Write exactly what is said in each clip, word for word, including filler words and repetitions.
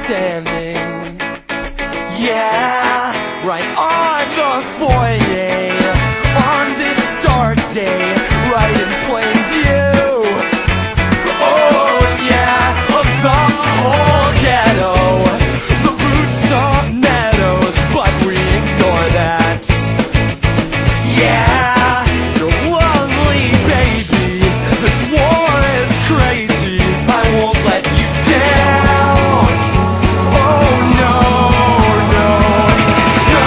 standing, yeah, right on the foyer, on this dark day, right in plain view. Oh yeah, of the whole ghetto, the rooftop meadows, but we ignore that. Yeah, you're lonely, baby, this war is crazy, I won't let you down. Oh no, no, no,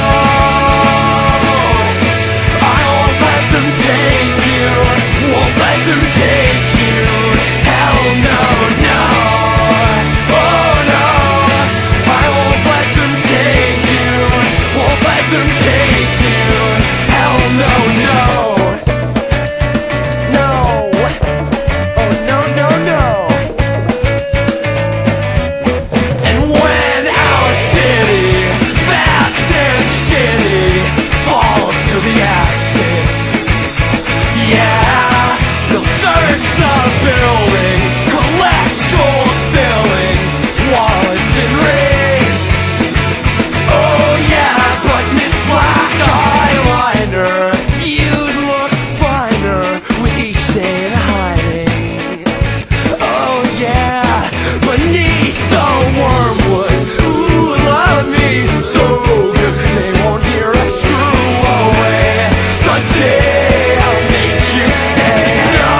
I won't let them take you, won't let them take you, hell no, no, oh no, I won't let them take you, won't let them take you, hell no, no, no, oh no, no, no. And when our city, fast and shitty, falls to the axis, yeah, they'll search the buildings, collect gold fillings, wallets and rings. Oh yeah, but Miss Black Eyeliner, you'd look finer with each day in hiding. Oh yeah, beneath the wormwood, ooh, love me so good, they won't hear us screw away the day I'll make you say no.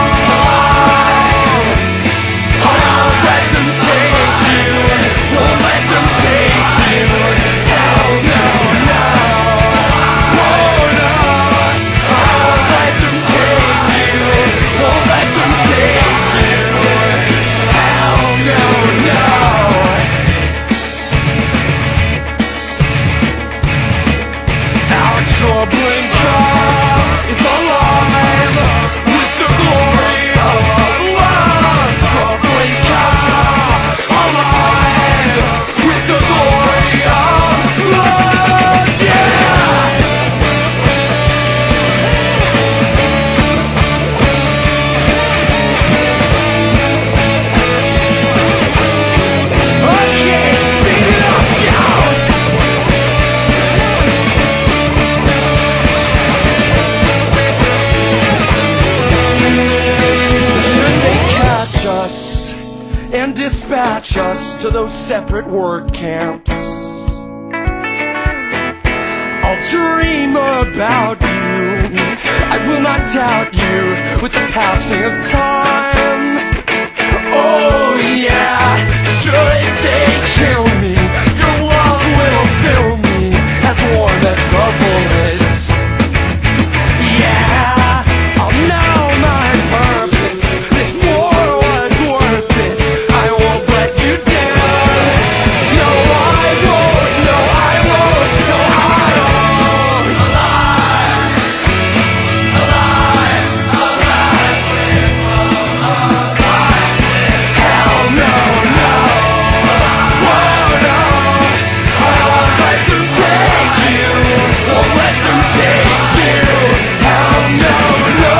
I won't let them take you, won't let them take you, hell no, no, oh no, I won't let them take you, won't let them take you, hell no, no. Our troubling cause is alive with the glory of love. Troubling cause alive with the glory of love. Yeah. Okay, beat it up, down. Should they catch us and dispatch us to those separate work camps, I'll dream about you, I will not doubt you with the passing of time. Oh yeah, should they kill me, your love will fill me as warm as the bullets. Yeah, I'll know my purpose, this war was worth it, I won't let you down. No I won't, no I won't, no I won't. Alive, alive, alive, alive. Hell no, no, whoa no, I won't let them take you, won't let them take you, hell no, no.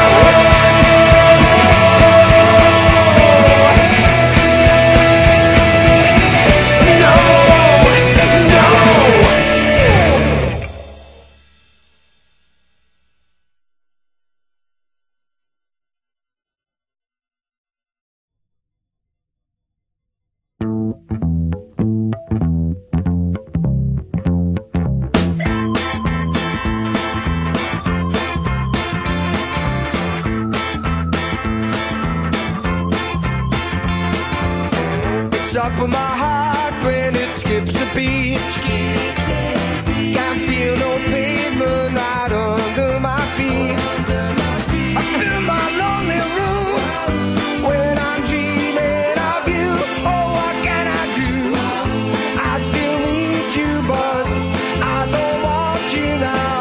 Top of my heart when it skips a beat. Can't feel no pavement right under my feet. I feel my lonely room when I'm dreaming of you. Oh, what can I do? I still need you, but I don't want you now.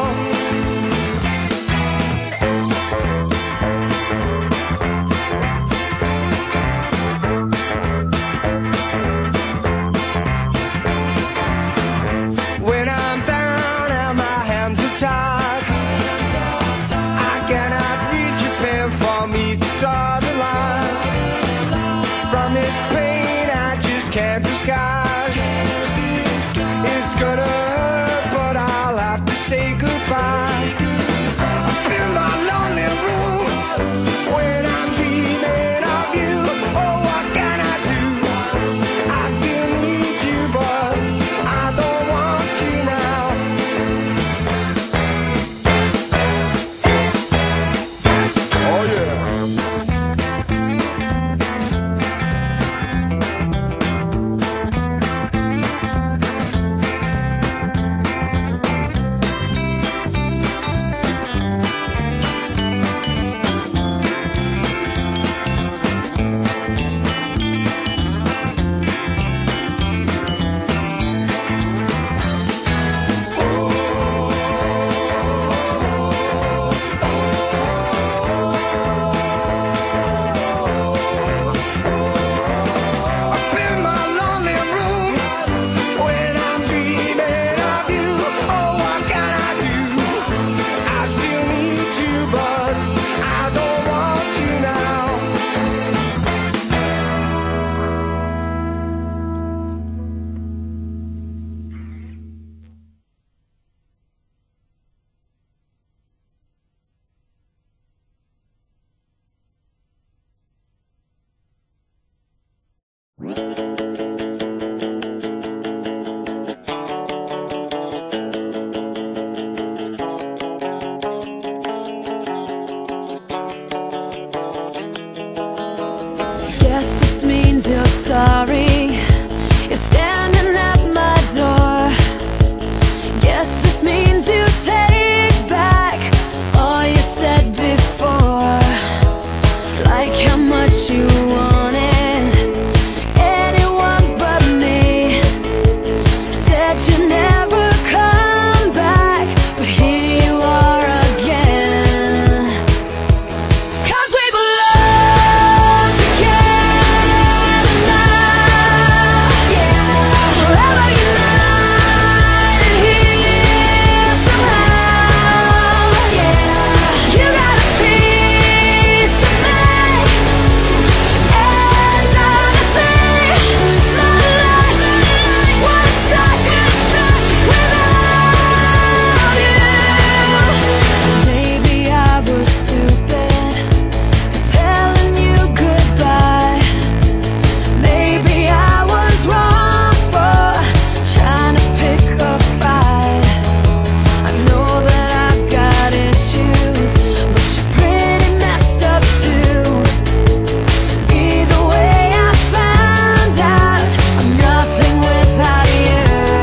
When I'm down and my hands are tied, I cannot reach a pen for me to draw the line. From this pain I just can't Guess this means you're sorry. You're standing at my door. Guess this means you take back all you said before. Like how much you wanted anyone but me. Said you never come back, but here you are again. 'Cause we belong together now, yeah. Forever united here somehow, yeah. You got a piece of me, and honestly, my life was stuck without you. Maybe I was stupid for telling you goodbye. Maybe I was wrong for trying to pick a fight. I know that I've got issues, but you're pretty messed up too. Either way, I found out I'm nothing without you.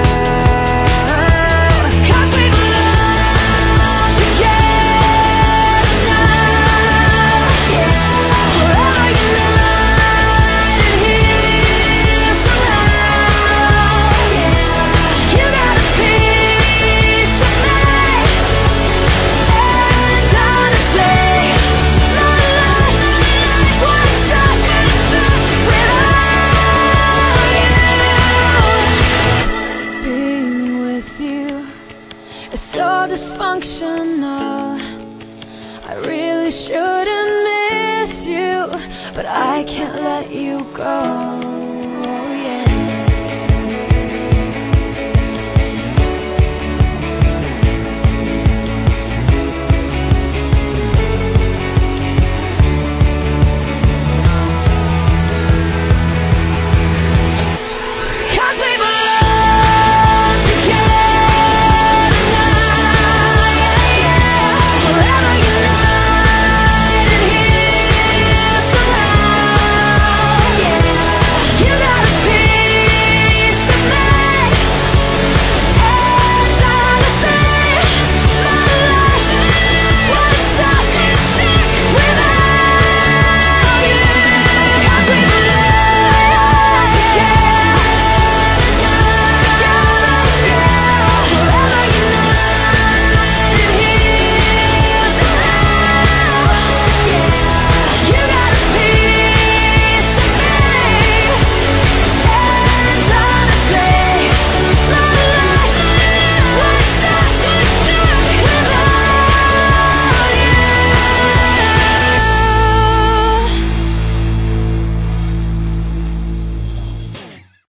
'Cause we belong together now, yeah. Forever united here somehow, yeah. You got a piece of me, and honestly, my life was stuck without you. Being with you is so dysfunctional. I really shouldn't miss you, but I can't let you go.